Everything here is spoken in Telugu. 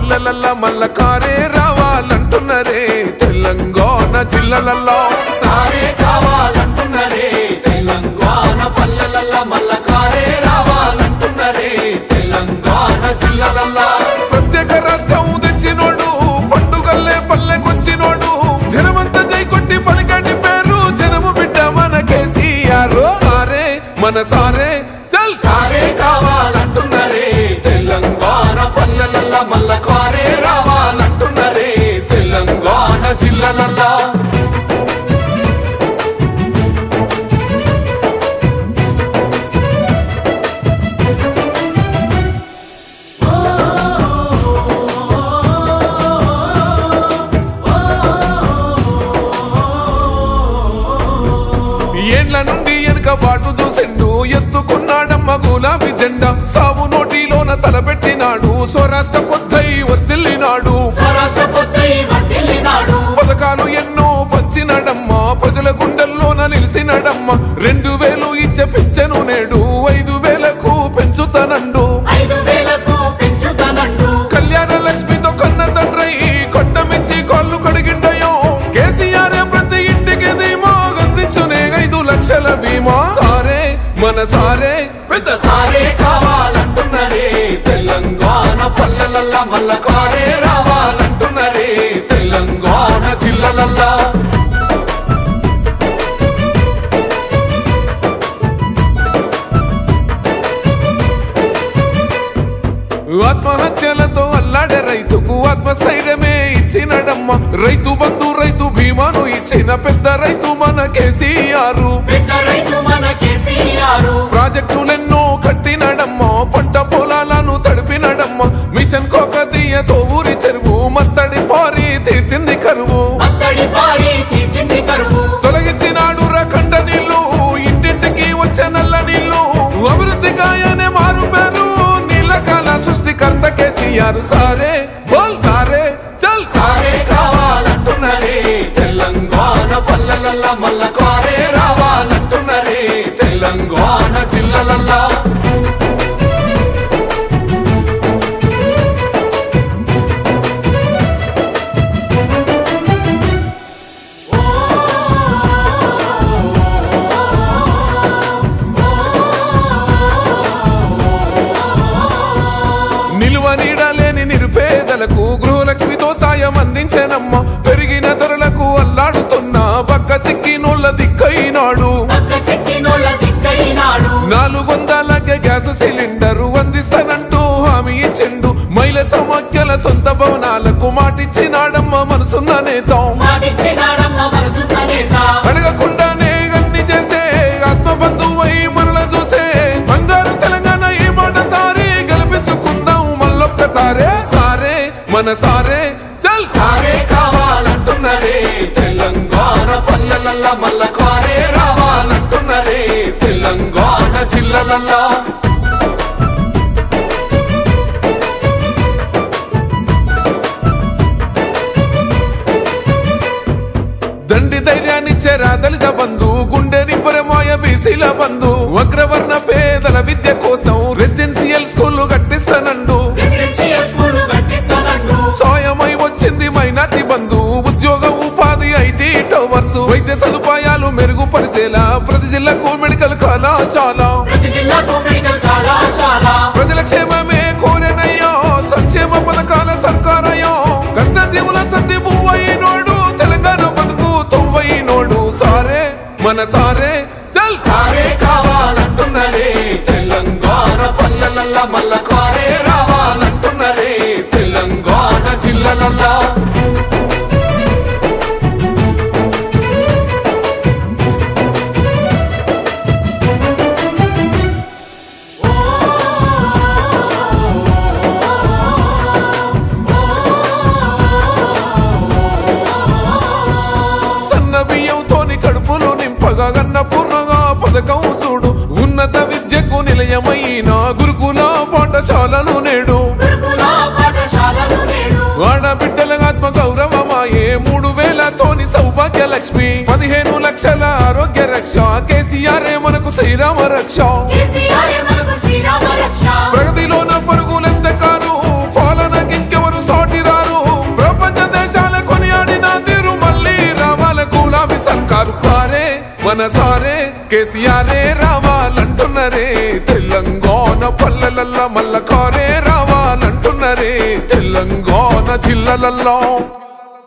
పల్లెలల్ల మల్ల కారే రావాలంటున్నరే తెలంగాణ జిల్లాలల్లో సారే కావాలంటున్నరే తెలంగాణ పల్లెలల్ల మల్ల కారే రావాలంటున్నరే తెలంగాణ జిల్లాలల్లో ప్రత్యేక రాష్ట్రం తెచ్చినోడు పండుగల్లే పల్లెకొచ్చినోడు జనమంతా జై కొట్టి పలికండి పేరు జనము బిడ్డ మన కేసీఆర్ సారే మన సారే చల్ సారే కావాలంటున్నరే తెలంగాణ పల్లెలల్ల మల్ల కారే రావాలంటున్నరే తెలంగాణ జిల్లాలల్లో ఏండ్ల నుండి వెనక బాటు చూసిండు ఎత్తుకున్నాడమ్మ గులాబీ జెండా సావు నోటిలోన తలపెట్టినాడు స్వరాష్ట్ర పొద్దై వర్దిల్లినాడు పథకాలు ఎన్నో పంచినాడమ్మ ప్రజల గుండెల్లోన నిలిసినాడమ్మ 2000 ఇచ్చే పెంచెను నేడు 5000కు పెంచుతానండు కళ్యాణ లక్ష్మితో కన్న తండ్రై కొండమిచ్చి కాళ్ళు కడిగిండయో కేసీఆర్ ప్రతి ఇంటికి ధీమా అందించునే 5 లక్షల బీమా సారే మన సారే పెద్ద సారే కావాలంటున్నరే తెలంగాణ పల్లెలల్ల మల్ల కారే రావాలంటున్నరే తెలంగాణ జిల్లాలల్లో ఆత్మహత్యలతో అల్లాడే రైతుకు ఆత్మస్థైర్యమే ఇచ్చినడమ్మ రైతు బంధు రైతు బీమాను ఇచ్చిన పెద్ద రైతు మన కేసీఆర్ ప్రాజెక్టులెన్నో కట్టినడమ్మ పంట పొలాలను తడిపినడమ్మ మిషన్ కోకదీయతో ఊరి చెరువు మత్తడి పారి తీర్చింది కరువు తొలగించినాడు రకండ నీళ్లు ఇంటింటికి వచ్చే నల్ల నీళ్లు అభివృద్ధి గాయనే మారు పేరు నీలకాల సృష్టికర్త కేసీఆర్ సారే బోల్ సారే చల్ సారే కావాలంటున్నరే తెలంగాణ పల్లెలల్ల మల్ల కారే రావాలంటున్నరే తెలంగాణ జిల్లాలల్లో నిలువ నీడలేని నిరుపేదలకు గృహలక్ష్మితో సాయం అందించనమ్మ పెరిగిన ధరలకు అల్లాడుతున్న పక్క చిక్కినోళ్ళ దిక్కైనాడు 400కే గ్యాస్ సిలిండరు అందిస్తానంటూ హామీ ఇచ్చిండు మహిళ సమాఖ్యల సొంత భవనాలకు మాటిచ్చినాడమ్మ మనసున్న నేత అడగకుండానే అన్ని చేసే ఆత్మబంధువై మనల చూసే బంగారు తెలంగాణ ఈ మాట సారి గెలిపించుకుందాం మళ్ళొక్కసారే సారే మన సారే చల్ సారే కావాలంటున్నరే తెలంగాణ పల్లెలల్ల మల్ల కారే రావాలంటున్నరే తెలంగాణ జిల్లాలల్లో దండి ధైర్యాన్నిచ్చే దళిత బంధు గుండె నింపరమాయ బీసీల బంధు అగ్రవర్ణ పేదల విద్య కోసం రెసిడెన్షియల్ స్కూళ్లు కట్టిస్తానండు సాయమై వచ్చింది మైనార్టీ బంధు ఉద్యోగ ఉపాధి ఐటీ టవర్స్ వైద్య సదుపాయాలు మెరుగుపరిచేలా ప్రతి జిల్లాకు మెడికల్ కళాశాల ప్రజల క్షేమమే కోరెనయ్యో సంక్షేమ పథకాల సర్కారయ్యో కష్టజీవుల సర్ది పువ్వైనోడు తెలంగాణ బతుకు తొవ్వైనోడు సారే మన సారే చల్ సారే కావాలంటున్నరే తెలంగాణ పల్లెలల్ల మల్ల కారే రావాలంటున్నరే తెలంగాణ జిల్లాలల్లో సన్న బియ్యంతోని కడుపులు నింపగా అన్నపూర్ణగా పథకం చూడు ఉన్నత విద్యకు నిలయమైన గురుకుల పాఠశాలను నేడు ఆడబిడ్డల ఆత్మ గౌరవమాయే 3000తోని సౌభాగ్య లక్ష్మి 15 లక్షల ఆరోగ్య రక్ష కేసీఆర్ మనకు శ్రీరామ రక్ష ప్రగతిలోన పరుగులెంత కారు పాలనకింకెవరు మన సారే కేసీఆరే రావాలంటున్నరే తెలంగాణ పల్లెలల్లా మల్ల కారే రావాలంటున్నరే తెలంగాణ జిల్లలల్లో